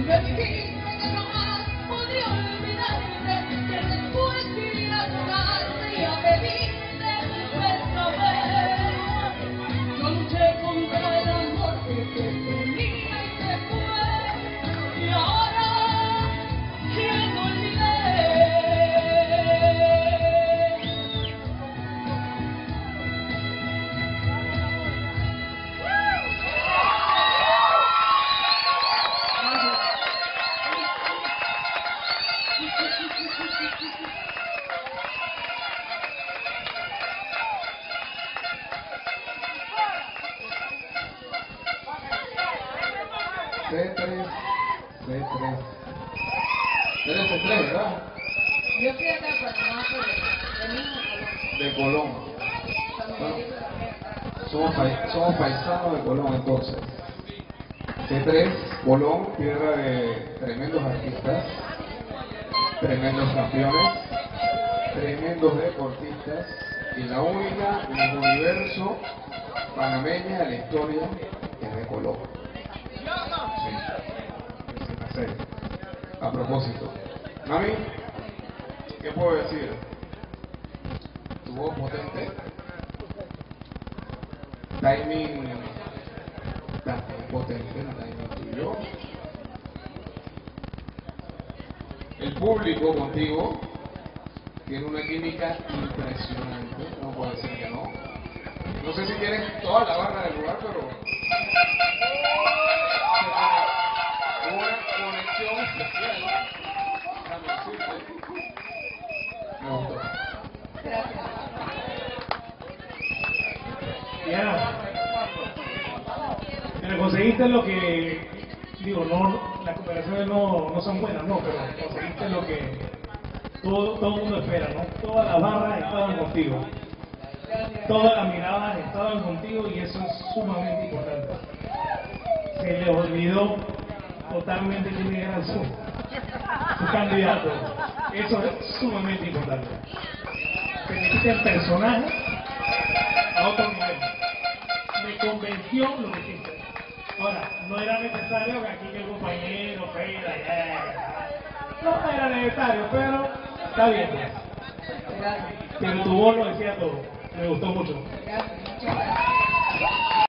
C3, C3. 3, ¿verdad? Yo fui acá para no de Colón. Bueno, somos paisanos de Colón entonces. C3, Colón, tierra de tremendos artistas, tremendos campeones, tremendos deportistas y la única en el universo panameña de la historia es de Colón. Sí, a propósito, mami, ¿qué puedo decir? Tu voz potente, timing también potente, timing tuyo. El público contigo tiene una química impresionante, no puedo decir que no. No sé si tienes toda la barra del lugar, pero una conexión especial. Me gustó. Pero conseguiste lo que, digo, no, las comparaciones no son buenas, no, pero conseguiste lo que todo el mundo espera, ¿no? Todas las barras estaban contigo, todas las miradas estaban contigo y eso es sumamente importante. Se les olvidó totalmente quién era su candidato. Eso es sumamente importante. Te metiste el personaje a otro nivel. Me convenció lo que hiciste. Ahora, no era necesario que aquí el compañero no era necesario, pero está bien. Pero tu voz lo decía todo. Me gustó mucho.